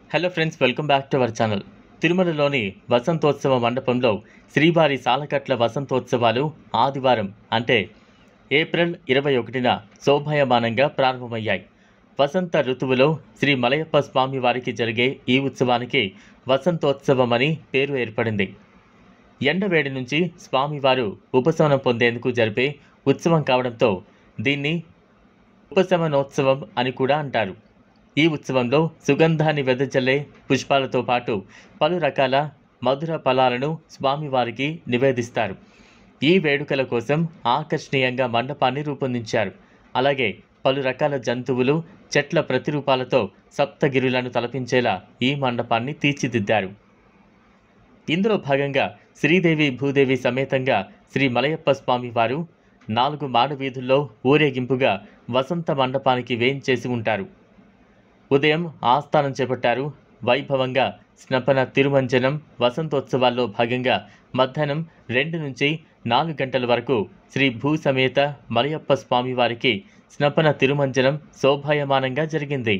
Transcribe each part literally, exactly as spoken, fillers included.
Hello friends, welcome back to our channel. తిరుమలలోని వసంతోత్సవ మండపంలో శ్రీవారి సాలకట్ల వసంతోత్సవాలు ఆదివారం అంటే ఏప్రిల్ ఇరవై ఒకటిన శోభాయమానంగా ప్రారంభమయ్యాయి. వసంత ఋతువులో శ్రీ మలయప్ప స్వామి వారికి జరిగే ఈ ఉత్సవానికి వసంతోత్సవమని పేరు ఏర్పడింది. ఎండవేడి నుంచి స్వామివారు ఉపశమనం పొందేందుకు జరిపే ఉత్సవం కావడంతో దీన్ని ఉపశమనోత్సవం అని కూడా అంటారు. ఈ ఉత్సవంలో సుగంధాన్ని వెదజల్లే పుష్పాలతో పాటు పలు రకాల మధుర ఫలాలను స్వామివారికి నివేదిస్తారు. ఈ వేడుకల కోసం ఆకర్షణీయంగా మండపాన్ని రూపొందించారు. అలాగే పలు రకాల జంతువులు, చెట్ల ప్రతిరూపాలతో సప్తగిరులను తలపించేలా ఈ మండపాన్ని తీర్చిదిద్దారు. ఇందులో భాగంగా శ్రీదేవి భూదేవి సమేతంగా శ్రీ మలయప్ప స్వామి వారు నాలుగు మాడవీధుల్లో ఊరేగింపుగా వసంత మండపానికి వేయించేసి ఉంటారు. ఉదయం ఆస్థానం చేపట్టారు. వైభవంగా స్నపన తిరుమంజనం వసంతోత్సవాల్లో భాగంగా మధ్యాహ్నం రెండు నుంచి నాలుగు గంటల వరకు శ్రీ భూ సమేత మలయప్ప స్వామివారికి స్నపన తిరుమంజనం శోభాయమానంగా జరిగింది.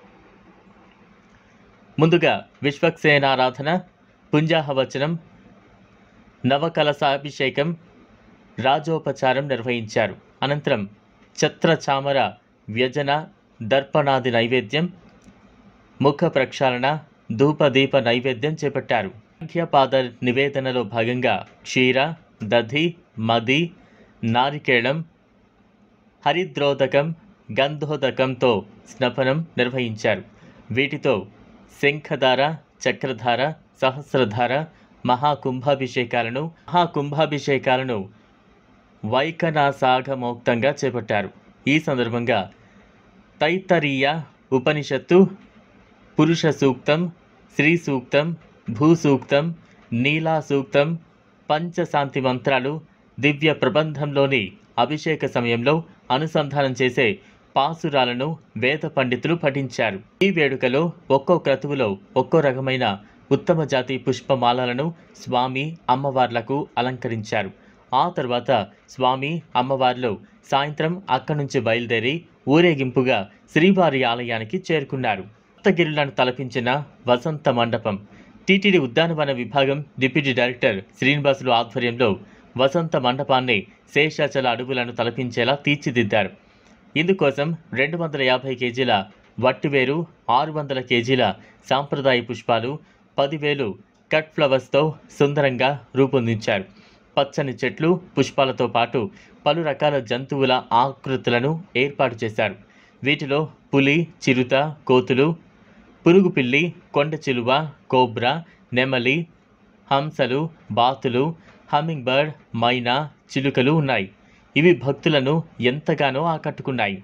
ముందుగా విశ్వక్సేనారాధన, పుంజాహవచనం, నవకలశాభిషేకం, రాజోపచారం నిర్వహించారు. అనంతరం ఛత్రచామర వ్యజన, దర్పణాది నైవేద్యం, ముఖ ప్రక్షాళన, ధూపదీప నైవేద్యం చేపట్టారు. సంఖ్యాపాద నివేదనలో భాగంగా క్షీర, దధి, మది, నారికేళం, హరిద్రోదకం, గంధోదకంతో స్నపనం నిర్వహించారు. వీటితో శంఖధార, చక్రధార, సహస్రధార, మహాకుంభాభిషేకాలను మహాకుంభాభిషేకాలను వైఖనాసాగమోక్తంగా చేపట్టారు. ఈ సందర్భంగా తైత్తరీయ ఉపనిషత్తు, పురుష సూక్తం, శ్రీ సూక్తం, భూ సూక్తం, నీలా సూక్తం, పంచశాంతి మంత్రాలు దివ్య ప్రబంధంలోని అభిషేక సమయంలో అనుసంధానం చేసే పాసురాలను వేద పండితులు పఠించారు. ఈ వేడుకలో ఒక్కో క్రతువులో ఒక్కో రకమైన ఉత్తమ జాతి పుష్పమాలలను స్వామి అమ్మవార్లకు అలంకరించారు. ఆ తర్వాత స్వామి అమ్మవార్లు సాయంత్రం అక్కడి నుంచి బయలుదేరి ఊరేగింపుగా శ్రీవారి ఆలయానికి చేరుకున్నారు. సప్తగిరులను తలపించిన వసంత మండపం టీటీడీ ఉద్యానవన విభాగం డిప్యూటీ డైరెక్టర్ శ్రీనివాసులు ఆధ్వర్యంలో వసంత మండపాన్ని శేషాచల అడవులను తలపించేలా తీర్చిదిద్దారు. ఇందుకోసం రెండు వందల యాభై కేజీల వట్టివేరు, ఆరు వందల కేజీల సాంప్రదాయ పుష్పాలు, పదివేలు కట్ ఫ్లవర్స్తో సుందరంగా రూపొందించారు. పచ్చని చెట్లు, పుష్పాలతో పాటు పలు రకాల జంతువుల ఆకృతులను ఏర్పాటు చేశారు. వీటిలో పులి, చిరుత, కోతులు, పురుగుపిల్లి, కొండ చిలువ, కోబ్రా, నెమలి, హంసలు, బాతులు, హమ్మింగ్ బర్డ్, మైనా, చిలుకలు ఉన్నాయి. ఇవి భక్తులను ఎంతగానో ఆకట్టుకున్నాయి.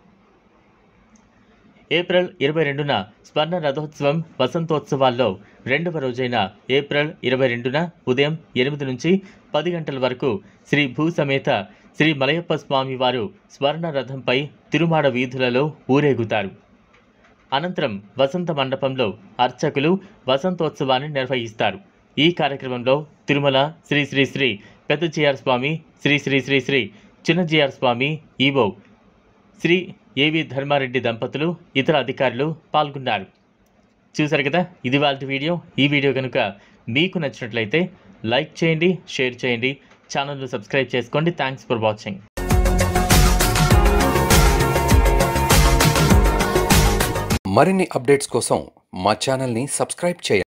ఏప్రిల్ ఇరవై రెండున స్వర్ణ రథోత్సవం వసంతోత్సవాల్లో రెండవ రోజైన ఏప్రిల్ ఇరవై రెండున ఉదయం ఎనిమిది నుంచి పది గంటల వరకు శ్రీ భూ సమేత శ్రీ మలయప్ప స్వామి వారు స్వర్ణ రథంపై తిరుమాడ వీధులలో ఊరేగుతారు. అనంతరం వసంత మండపంలో అర్చకులు వసంతోత్సవాన్ని నిర్వహిస్తారు. ఈ కార్యక్రమంలో తిరుమల శ్రీ శ్రీ శ్రీ పెద్ద జిఆర్ స్వామి, శ్రీ శ్రీ శ్రీ శ్రీ చిన్న జిఆర్ స్వామి, ఈవో శ్రీ ఏవి ధర్మారెడ్డి దంపతులు, ఇతర అధికారులు పాల్గొన్నారు. చూసారు కదా, ఇది వాళ్ళ వీడియో. ఈ వీడియో కనుక మీకు నచ్చినట్లయితే లైక్ చేయండి, షేర్ చేయండి, ఛానల్ను సబ్స్క్రైబ్ చేసుకోండి. Thanks for watching. మరిన్ని అప్డేట్స్ కోసం మా ఛానల్ని సబ్స్క్రైబ్ చేయండి.